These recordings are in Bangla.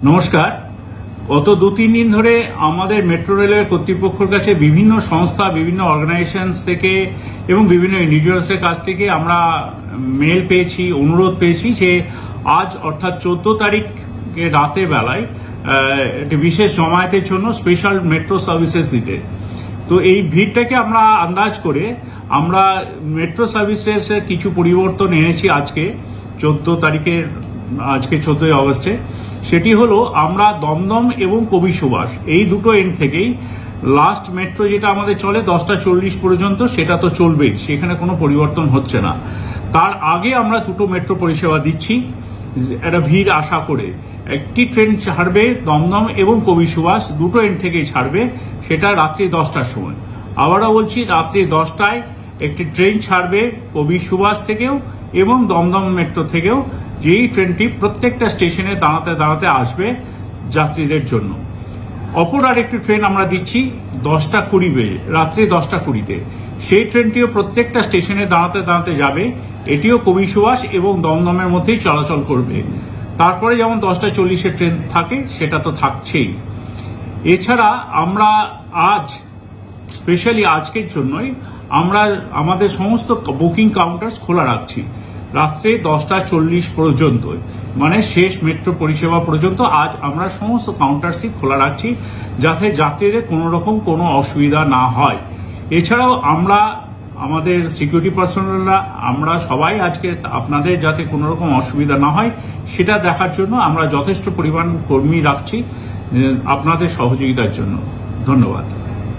নমস্কার। গত 2-3 দিন ধরে আমাদের মেট্রো রেলওয়ে কর্তৃপক্ষের কাছে বিভিন্ন সংস্থা, বিভিন্ন অর্গানাইজেশনস থেকে এবং বিভিন্ন ইন্ডিভিজুয়ালসের কাছ থেকে আমরা মেল পেয়েছি, অনুরোধ পেয়েছি যে আজ অর্থাৎ 14 তারিখ রাতের বেলায় একটি বিশেষ জমায়েতের জন্য স্পেশাল মেট্রো সার্ভিসেস দিতে। তো এই ভিড়টাকে আমরা আন্দাজ করে আমরা মেট্রো সার্ভিসেস কিছু পরিবর্তন এনেছি আজকে 14 তারিখের, আজকে 14ই অগস্টে। সেটি হলো আমরা দমদম এবং কবি সুভাষ এই দুটো এন্ড থেকেই লাস্ট মেট্রো যেটা আমাদের চলে 10টা 40 পর্যন্ত, সেটা তো চলবেই, সেখানে কোনো পরিবর্তন হচ্ছে না। তার আগে আমরা দুটো মেট্রো পরিষেবা দিচ্ছি একটা ভিড় আশা করে। একটি ট্রেন ছাড়বে দমদম এবং কবি সুভাষ, দুটো এন্ড থেকেই ছাড়বে, সেটা রাত্রি 10টার সময়। আবারও বলছি, রাত্রি 10টায় একটি ট্রেন ছাড়বে কবি সুভাষ থেকেও এবং দমদম মেট্রো থেকেও, যেই ট্রেনটি প্রত্যেকটা স্টেশনে দাঁড়াতে দাঁড়াতে আসবে যাত্রীদের জন্য। অপর আরেকটি ট্রেন আমরা দিচ্ছি 10টা 20 বেজে, রাত্রি 10টা 20-তে। সেই ট্রেনটিও প্রত্যেকটা স্টেশনে দাঁড়াতে দাঁড়াতে যাবে, এটিও কবি সুভাষ এবং দমদমের মধ্যেই চলাচল করবে। তারপরে যেমন 10টা 40-এর ট্রেন থাকে সেটা তো থাকছেই। এছাড়া আমরা আজ স্পেশালি আজকের জন্যই আমরা আমাদের সমস্ত বুকিং কাউন্টার্স খোলা রাখছি রাত্রে 10টা 40 পর্যন্ত, মানে শেষ মেট্রো পরিষেবা পর্যন্ত আজ আমরা সমস্ত কাউন্টার্সই খোলা রাখছি, যাতে যাত্রীদের কোনো রকম কোনো অসুবিধা না হয়। এছাড়াও আমরা আমাদের সিকিউরিটি পার্সোনালরা আমরা সবাই আজকে আপনাদের যাতে কোনো রকম অসুবিধা না হয় সেটা দেখার জন্য আমরা যথেষ্ট পরিমাণ কর্মী রাখছি আপনাদের সহযোগিতার জন্য। ধন্যবাদ।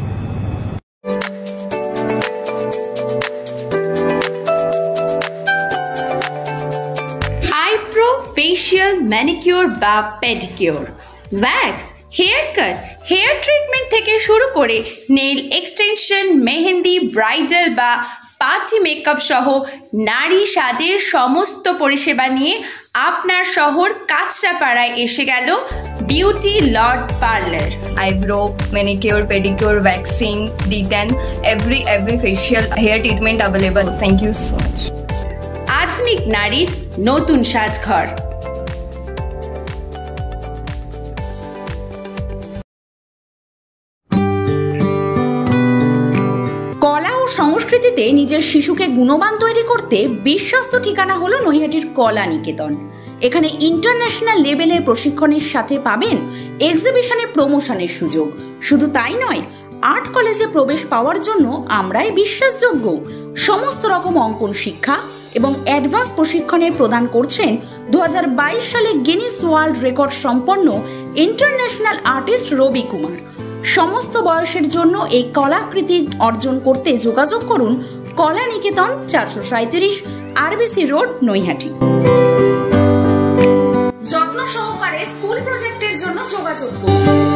ফেশিয়াল, ম্যানিকিউর বা pedicure, waxing, hair cut, hair treatment থেকে শুরু করে নেইল এক্সটেনশন, মেহেন্দি, ব্রাইডাল বা পার্টি মেকআপ সহ নারী সাজের সমস্ত পরিষেবা নিয়ে আপনার শহর কাঁচরাপাড়ায় এসে গেল beauty lord parlour. Eyebrow, manicure, pedicure, waxing, detan, every facial hair treatment available. Thank you so much. আধুনিক নারীর নতুন সাজঘর। কলা ও সংস্কৃতিতে নিজের শিশুকে গুণবান তৈরি করতে বিশ্বস্ত ঠিকানা হলো নৈহাটির কলা নিকেতন। এখানে ইন্টারন্যাশনাল লেভেলের প্রশিক্ষণের সাথে পাবেন এক্সিবিশনে প্রমোশনের সুযোগ। শুধু তাই নয়, আর্ট কলেজে প্রবেশ পাওয়ার জন্য আমরাই বিশ্বাসযোগ্য। সমস্ত রকম অঙ্কন শিক্ষা এবং অ্যাডভান্স প্রশিক্ষণের প্রদান করছেন 2022 সালে গিনিস ওয়ার্ল্ড রেকর্ড সম্পন্ন ইন্টারন্যাশনাল আর্টিস্ট রবি কুমার। সমস্ত বয়সের জন্য এই কলাকৃতি অর্জন করতে যোগাযোগ করুন কলা নিকেতন, 437 আরবিসি রোড, নৈহাটি। যত্ন সহকারে স্কুল প্রজেক্টের জন্য যোগাযোগ করুন।